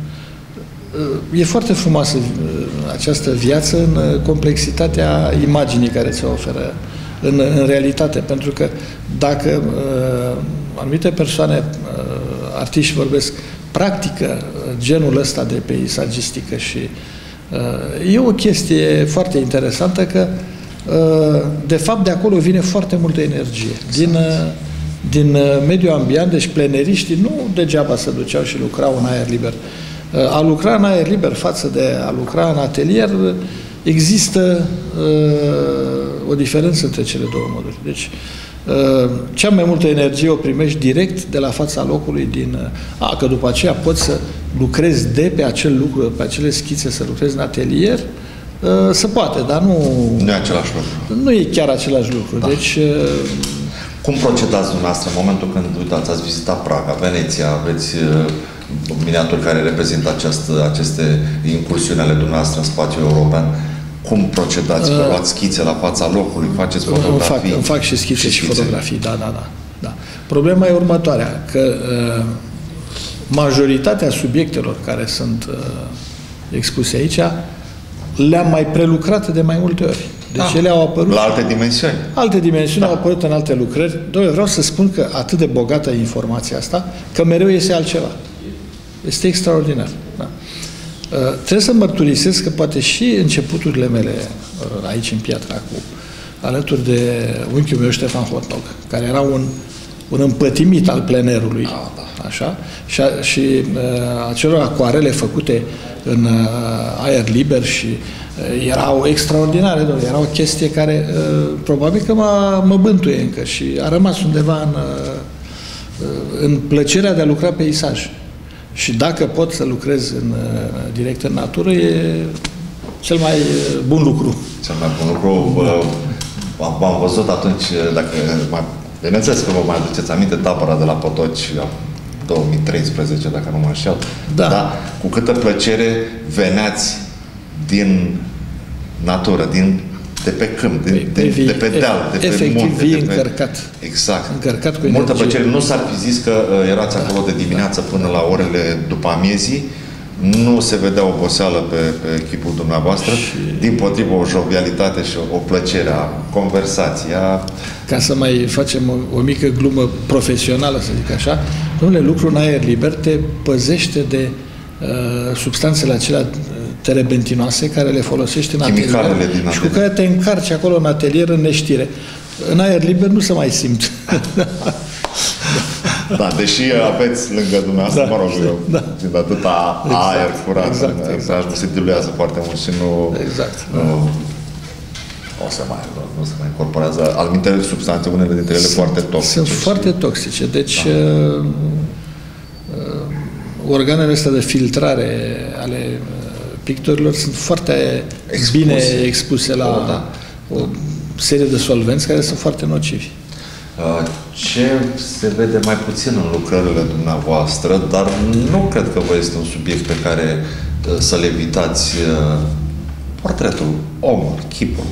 E foarte frumoasă această viață în complexitatea imaginii care ți-o oferă în, în realitate, pentru că dacă uh, anumite persoane, uh, artiști vorbesc, practică genul ăsta de peisagistică și uh, e o chestie foarte interesantă că uh, de fapt de acolo vine foarte multă energie. Din, uh, din mediul ambient, deci pleneriștii nu degeaba se duceau și lucrau în aer liber. A lucra în aer liber față de a lucra în atelier, există uh, o diferență între cele două moduri. Deci, uh, cea mai multă energie o primești direct de la fața locului, din, uh, a, că după aceea poți să lucrezi de pe acel lucru, pe acele schițe, să lucrezi în atelier, se poate, dar nu... Nu e același lucru. Nu e chiar același lucru. Da. Deci... Cum procedați dumneavoastră în momentul când, uitați, ați vizitat Praga, Veneția, aveți miniaturi care reprezintă această, aceste incursiuni ale dumneavoastră în spațiul european? Cum procedați? Vă luați schițe la fața locului? Faceți fotografii? Îmi fac, îmi fac și schițe și, și fotografii, da, da, da, da. Problema e următoarea, că uh, majoritatea subiectelor care sunt uh, expuse aici le-am mai prelucrat de mai multe ori. Deci da. ele au apărut... La alte dimensiuni. Alte dimensiuni da. au apărut în alte lucrări. Doamne, vreau să spun că atât de bogată e informația asta, că mereu este altceva. Este extraordinar. Da. Uh, trebuie să mărturisesc că poate și începuturile mele uh, aici în Piatra, cu, alături de unchiul meu Ștefan Hotnog, care era un, un împătimit al plenerului, ah, da. așa, și, a, și uh, acelor acoarele făcute în uh, aer liber și uh, erau extraordinare, doamne, era o chestie care uh, probabil că mă bântuie încă și a rămas undeva în, uh, în plăcerea de a lucra peisaj. Și dacă pot să lucrez în, uh, direct în natură, e cel mai uh, bun lucru. Cel mai bun lucru. Uh, am văzut atunci, dacă mai, bineînțeles că vă mai aduceți aminte, tabăra de la Potoci, două mii treisprezece, dacă nu mă înșel. Da. Da. Cu câtă plăcere veneați din natură, din, de pe câmp, din, pe, de, vii, de pe deal, de pe efectiv, munte. Efectiv, de pe... încărcat. Exact. Încărcat cu multă energie. plăcere. Nu s-ar fi zis că uh, erați acolo de dimineață până la orele după amiezii. Nu se vedea oboseală pe, pe chipul dumneavoastră, și... dimpotrivă o jovialitate și o, o plăcere a conversația. Ca să mai facem o, o mică glumă profesională, să zic așa, domnule, lucru în aer liber te păzește de uh, substanțele acelea terebentinoase care le folosești în atelier și cu care te încarci acolo în atelier în neștire. În aer liber nu se mai simt. Da, deși aveți lângă dumneavoastră, da, mă rog, eu, da. Fiind atâta exact, aer curat, exact, exact. Nu se diluează foarte mult și nu... Exact. Nu, o să mai, nu se mai incorporează. Almintele substanțe, unele dintre ele sunt, foarte toxice. Sunt și... foarte toxice. Deci, da. uh, uh, organele astea de filtrare ale uh, pictorilor sunt foarte expuse. bine expuse la o, da. o serie de solvenți care sunt foarte nocivi. Ce se vede mai puțin în lucrările dumneavoastră, dar nu cred că vă este un subiect pe care să-l evitați, portretul, omul, chipul.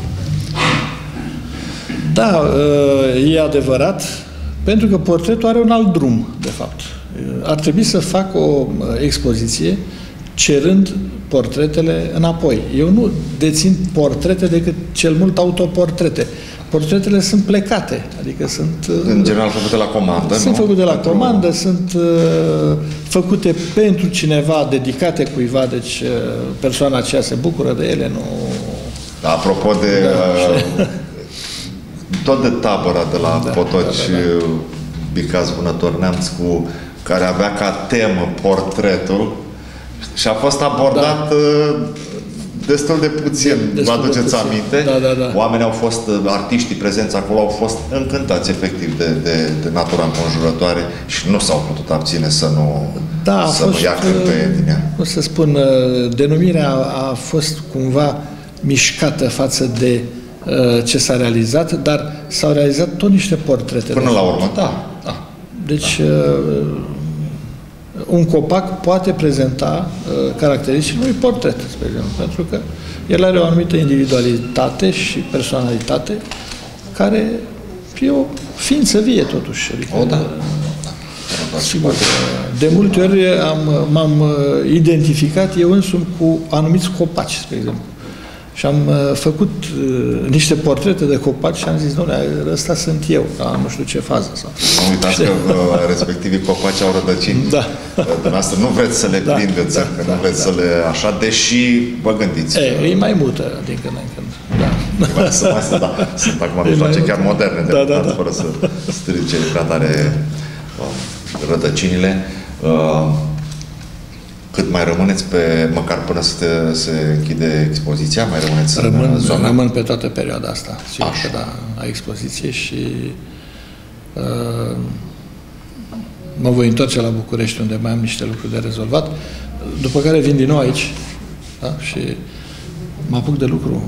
Da, e adevărat, pentru că portretul are un alt drum, de fapt. Ar trebui să fac o expoziție cerând portretele înapoi. Eu nu dețin portrete decât cel mult autoportrete. Portretele sunt plecate, adică sunt... În general făcute la comandă, Sunt nu? făcute la pentru... comandă, sunt uh, făcute pentru cineva, dedicate cuiva, deci uh, persoana aceea se bucură de ele, nu... Apropo de... Da, uh, tot de tabăra de la da, Potoci, da, da, da. Bicaz Vânător Neamț, cu care avea ca temă portretul și a fost abordat... Da. Uh, destul de puțin, vă aduceți aminte? Da, da, da. Oamenii au fost, artiștii prezenți acolo au fost încântați efectiv de, de, de natura înconjurătoare și nu s-au putut abține să nu, da, să fost, nu ia cârpăie din ea. O să spun, denumirea a fost cumva mișcată față de uh, ce s-a realizat, dar s-au realizat tot niște portrete. Până la urmă, da. da. Deci, uh, un copac poate prezenta uh, caracteristicile unui portret, spre exemplu, pentru că el are o anumită individualitate și personalitate care e o ființă vie, totuși. Adică, o, da. da. Sigur. De multe ori am, m-am identificat eu însumi cu anumiți copaci, spre exemplu. Și am uh, făcut uh, niște portrete de copaci și am zis, dom'le, ăsta sunt eu, la nu știu ce fază. Sau. Nu uitați că uh, respectivii copaci au rădăcini. Da. Dumneavoastră nu vreți să le da, prindeți, da, că da, nu vreți da. să le așa, deși vă gândiți. E, că... e mai mută din când în când. Da. Să mai să, da. Sunt acum mijloace chiar moderne, de da, da, da. fără să strice prea tare uh, rădăcinile. Uh, Cât mai rămâneți pe, măcar până să te, se închide expoziția, mai rămâneți Rămân, în zona? Rămân pe toată perioada asta, sigur că da, a expoziției și uh, mă voi întoarce la București, unde mai am niște lucruri de rezolvat, după care vin din nou aici, da? Și mă apuc de lucru.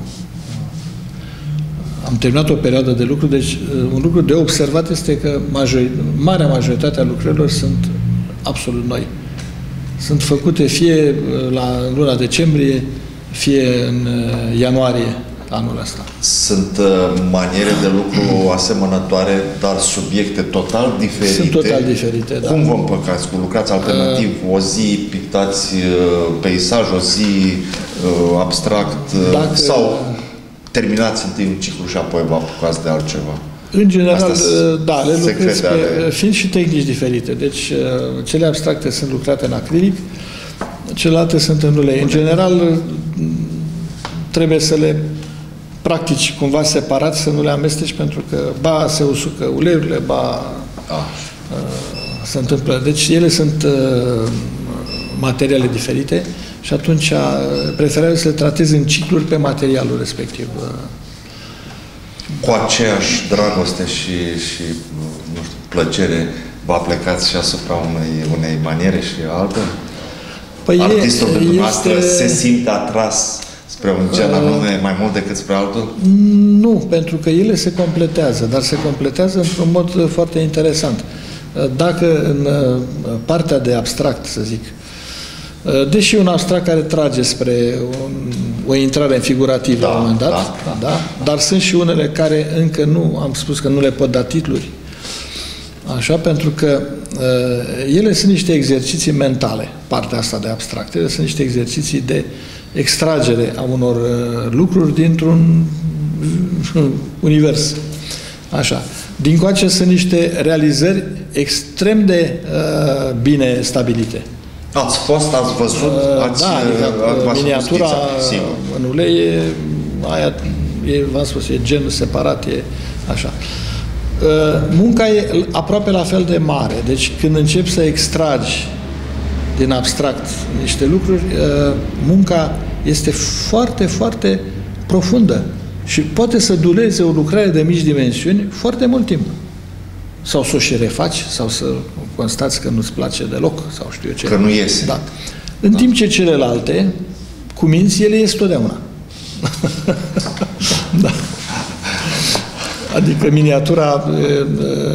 Am terminat o perioadă de lucru, deci un lucru de observat este că majori, marea majoritate a lucrărilor sunt absolut noi. Sunt făcute fie la luna decembrie, fie în ianuarie anul ăsta. Sunt maniere de lucru asemănătoare, dar subiecte total diferite. Sunt total diferite, da. Cum vă împăcați cu lucrați alternativ? O zi pictați peisaj, o zi abstract, Dacă... sau terminați întâi un ciclu și apoi vă apucați de altceva? În general, da, le lucrez pe, ale... fiind și tehnici diferite. Deci, cele abstracte sunt lucrate în acrilic, celelalte sunt în ulei. În general, trebuie să le practici cumva separat, să nu le amesteci, pentru că ba se usucă uleiurile, ba ah. se întâmplă. Deci, ele sunt materiale diferite și atunci preferabil să le tratezi în cicluri pe materialul respectiv. Cu aceeași dragoste și, și nu știu, plăcere vă plecați și asupra unei, unei maniere și altă? Păi Artistul e, dumneavoastră este... se simte atras spre un gen anume mai mult decât spre altul? Nu, pentru că ele se completează, dar se completează într-un mod foarte interesant. Dacă în partea de abstract, să zic, deși un abstract care trage spre un, o intrare în figurativ da, la un moment dat, da, da. Da, dar sunt și unele care încă nu, am spus că nu le pot da titluri, așa, pentru că uh, ele sunt niște exerciții mentale, partea asta de abstract, ele sunt niște exerciții de extragere a unor uh, lucruri dintr-un uh, univers, așa. Dincoace sunt niște realizări extrem de uh, bine stabilite. Ați fost, ați văzut, ați, da, adică ați miniatura în ulei e, aia, e, v-am spus, e gen separat, e așa. Munca e aproape la fel de mare, deci când începi să extragi din abstract niște lucruri, munca este foarte, foarte profundă și poate să dureze o lucrare de mici dimensiuni foarte mult timp. Sau să o și refaci, sau să constați că nu-ți place deloc, sau știu eu ce. Că nu iese. Da. În da. timp ce celelalte, cu minți, ele ies totdeauna. Da. Adică miniatura e, e,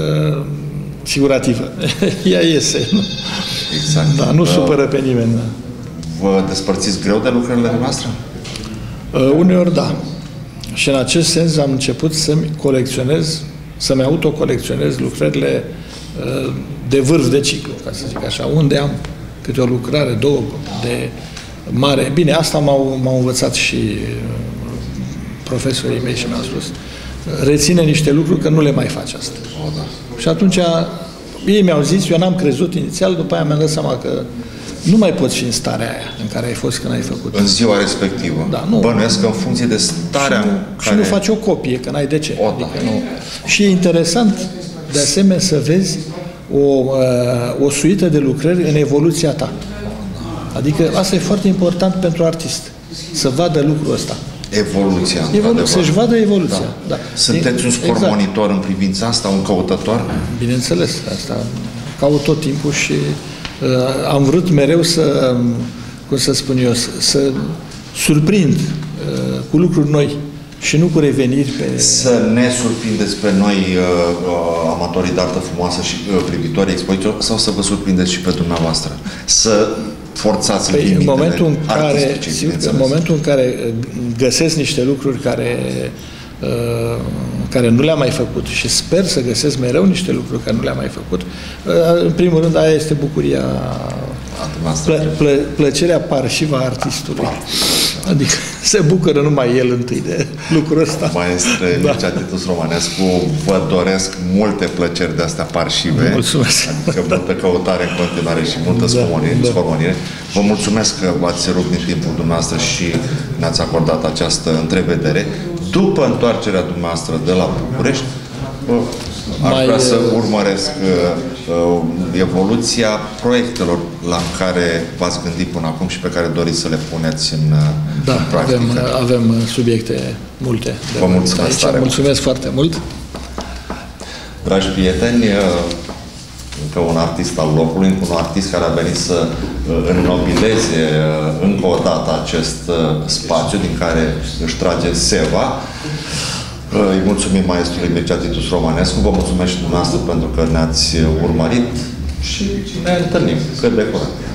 figurativă. Ea iese. Nu? Exact. Da, nu supără pe nimeni. Da. Vă despărțiți greu de lucrările noastre? Uh, uneori da. Și în acest sens am început să-mi colecționez să-mi autocolecționez lucrările uh, de vârf de ciclu, ca să zic așa, unde am câte o lucrare, două de mare. Bine, asta m-au, m-au învățat și uh, profesorii mei și mi-au spus. Reține niște lucruri că nu le mai faci asta. O, da. Și atunci ei mi-au zis, eu n-am crezut inițial, după aia mi-am dat seama că nu mai poți fi în starea aia în care ai fost când ai făcut. În ziua respectivă. Da, nu. Bănuiesc că în funcție de starea și nu, în care... Și nu faci o copie, că n-ai de ce. O, da. Adică nu. Și e interesant, de asemenea, să vezi o, uh, o suită de lucrări în evoluția ta. Adică asta e foarte important pentru artist. Să vadă lucrul ăsta. Evoluția. Evolu- să-și vadă evoluția. Da. Da. Sunteți un scormonitor exact. În privința asta, un căutător? Bineînțeles. Asta caut tot timpul și uh, am vrut mereu să, cum să spun eu, să, să surprind uh, cu lucruri noi și nu cu reveniri pe... Să ne surprindeți pe noi, uh, amatorii de artă frumoasă și uh, privitorii expozițiilor, sau să vă surprindeți și pe dumneavoastră? Să forțați păi, limitele în momentul în care, sigur, în momentul în care găsesc niște lucruri care, uh, care nu le-am mai făcut și sper să găsesc mereu niște lucruri care nu le-am mai făcut, uh, în primul rând, aia este bucuria, plă, plă, plăcerea parșivă a artistului. Adică se bucură numai el întâi de lucrul ăsta. Maestre da. Mircea Titus Romanescu, vă doresc multe plăceri de astea parșive. Mulțumesc. Adică multă căutare în continuare și multă da, scormonire. Da. Vă mulțumesc că v-ați rupt din timpul dumneavoastră și ne-ați acordat această întrevedere. După întoarcerea dumneavoastră de la București, aș Mai, vrea să urmăresc uh, evoluția proiectelor la care v-ați gândit până acum și pe care doriți să le puneți în, da, în practică. Avem, avem subiecte multe. Vă mulțumesc tare. Mulțumesc foarte mult. Dragi prieteni, încă un artist al locului, încă un artist care a venit să înnobileze încă o dată acest spațiu din care își trage seva. Îi mulțumim maestrului Mircea Titus Romanescu, vă mulțumesc și dumneavoastră pentru că ne-ați urmărit și ne întâlnim cât de curând.